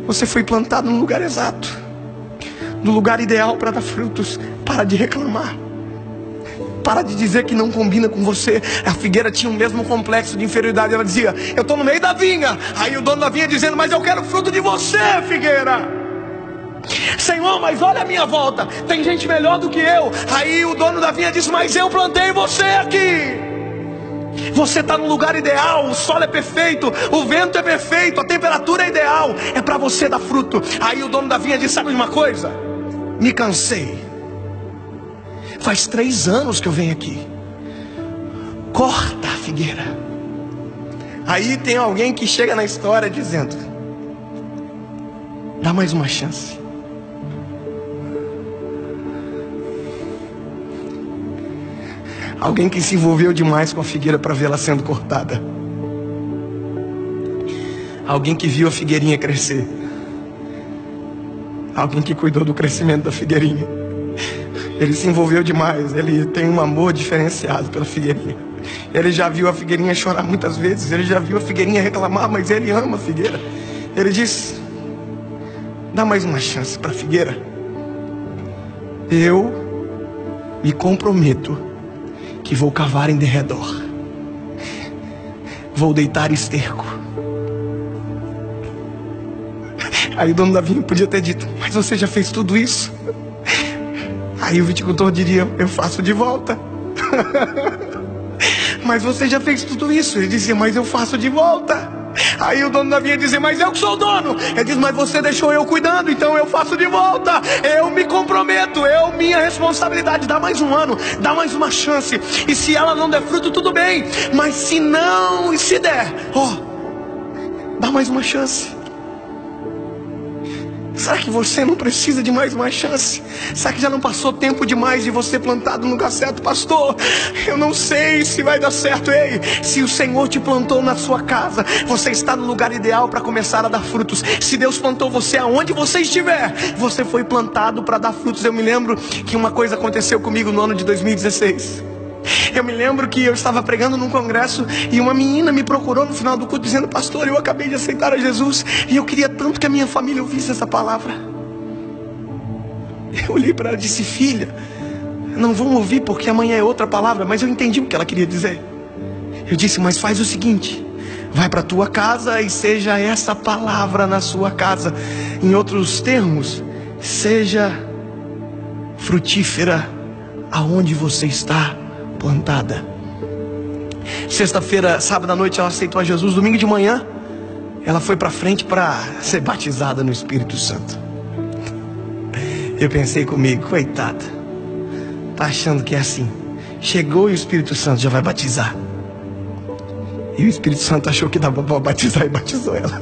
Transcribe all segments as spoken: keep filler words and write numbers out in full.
Você foi plantado no lugar exato, no lugar ideal para dar frutos. Para de reclamar. Para de dizer que não combina com você. A figueira tinha o mesmo complexo de inferioridade. Ela dizia: eu estou no meio da vinha. Aí o dono da vinha dizendo: mas eu quero fruto de você, figueira. Senhor, mas olha a minha volta, tem gente melhor do que eu. Aí o dono da vinha disse: mas eu plantei você aqui. Você está no lugar ideal, o sol é perfeito, o vento é perfeito, a temperatura é ideal, é para você dar fruto. Aí o dono da vinha disse: sabe de uma coisa? Me cansei. Faz três anos que eu venho aqui. Corta a figueira. Aí tem alguém que chega na história dizendo: dá mais uma chance. Alguém que se envolveu demais com a figueira para vê-la sendo cortada. Alguém que viu a figueirinha crescer. Alguém que cuidou do crescimento da figueirinha. Ele se envolveu demais. Ele tem um amor diferenciado pela figueirinha. Ele já viu a figueirinha chorar muitas vezes. Ele já viu a figueirinha reclamar, mas ele ama a figueira. Ele diz: dá mais uma chance para a figueira. Eu me comprometo que vou cavar em derredor, vou deitar esterco. Aí o dono da vinha podia ter dito: mas você já fez tudo isso? Aí o viticultor diria: eu faço de volta. Mas você já fez tudo isso? Ele dizia: mas eu faço de volta. Aí o dono da vinha dizia: mas eu que sou o dono. Ele diz: mas você deixou eu cuidando, então eu faço de volta. Eu me comprometo, eu, minha responsabilidade. Dá mais um ano, dá mais uma chance. E se ela não der fruto, tudo bem. Mas se não, e se der, ó, dá mais uma chance. Será que você não precisa de mais uma chance? Será que já não passou tempo demais de você plantado no lugar certo? Pastor, eu não sei se vai dar certo. Ei, se o Senhor te plantou na sua casa, você está no lugar ideal para começar a dar frutos. Se Deus plantou você aonde você estiver, você foi plantado para dar frutos. Eu me lembro que uma coisa aconteceu comigo no ano de dois mil e dezesseis. Eu me lembro que eu estava pregando num congresso e uma menina me procurou no final do culto dizendo: pastor, eu acabei de aceitar a Jesus e eu queria tanto que a minha família ouvisse essa palavra. Eu olhei para ela e disse: filha, não vão ouvir porque amanhã é outra palavra. Mas eu entendi o que ela queria dizer. Eu disse: mas faz o seguinte, vai para a tua casa e seja essa palavra na sua casa. Em outros termos, seja frutífera aonde você está plantada. Sexta-feira, sábado à noite, ela aceitou a Jesus. Domingo de manhã, ela foi para frente para ser batizada no Espírito Santo. Eu pensei comigo: coitada, tá achando que é assim, chegou e o Espírito Santo já vai batizar. E o Espírito Santo achou que dava para batizar e batizou ela.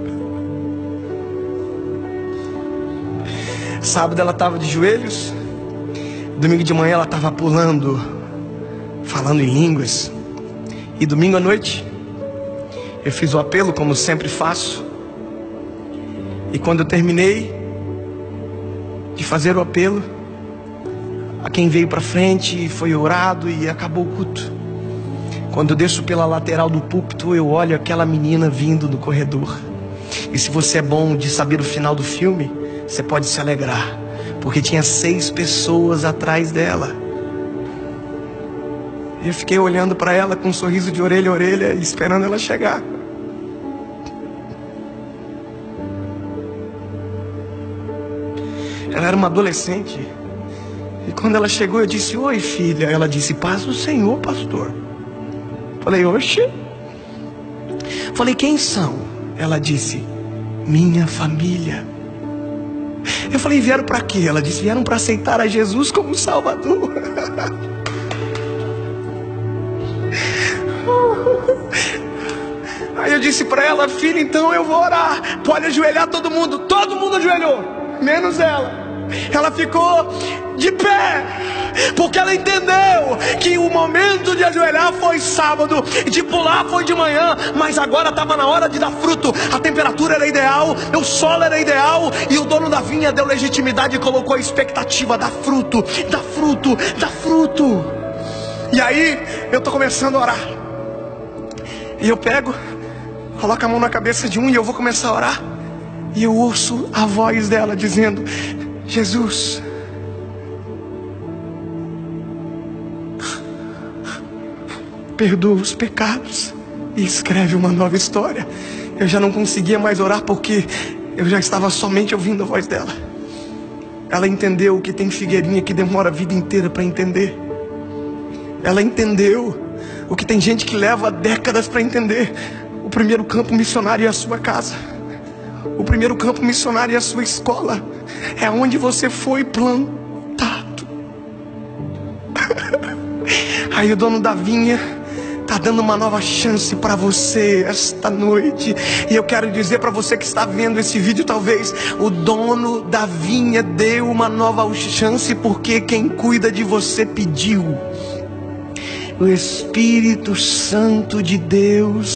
Sábado ela estava de joelhos. Domingo de manhã ela estava pulando, falando em línguas. E domingo à noite eu fiz o apelo, como sempre faço. E quando eu terminei de fazer o apelo, a quem veio para frente foi orado e acabou o culto. Quando eu desço pela lateral do púlpito, eu olho aquela menina vindo do corredor. E se você é bom de saber o final do filme, você pode se alegrar, porque tinha seis pessoas atrás dela. Eu fiquei olhando para ela com um sorriso de orelha a orelha, esperando ela chegar. Ela era uma adolescente. E quando ela chegou, eu disse: oi, filha. Ela disse: paz do Senhor, pastor. Falei: oxe. Falei: quem são? Ela disse: minha família. Eu falei: vieram para quê? Ela disse: vieram para aceitar a Jesus como Salvador. Aí eu disse para ela: filha, então eu vou orar. Pode ajoelhar todo mundo. Todo mundo ajoelhou, menos ela. Ela ficou de pé, porque ela entendeu que o momento de ajoelhar foi sábado, de pular foi de manhã, mas agora estava na hora de dar fruto. A temperatura era ideal, o sol era ideal, e o dono da vinha deu legitimidade e colocou a expectativa: dá fruto, dá fruto, dá fruto. E aí eu estou começando a orar. E eu pego, coloco a mão na cabeça de um e eu vou começar a orar. E eu ouço a voz dela dizendo: Jesus, perdoa os pecados e escreve uma nova história. Eu já não conseguia mais orar porque eu já estava somente ouvindo a voz dela. Ela entendeu que tem figueirinha que demora a vida inteira para entender. Ela entendeu o que tem gente que leva décadas para entender. O primeiro campo missionário é a sua casa. O primeiro campo missionário é a sua escola. É onde você foi plantado. Aí o dono da vinha está dando uma nova chance para você esta noite. E eu quero dizer para você que está vendo esse vídeo, talvez o dono da vinha deu uma nova chance porque quem cuida de você pediu. O Espírito Santo de Deus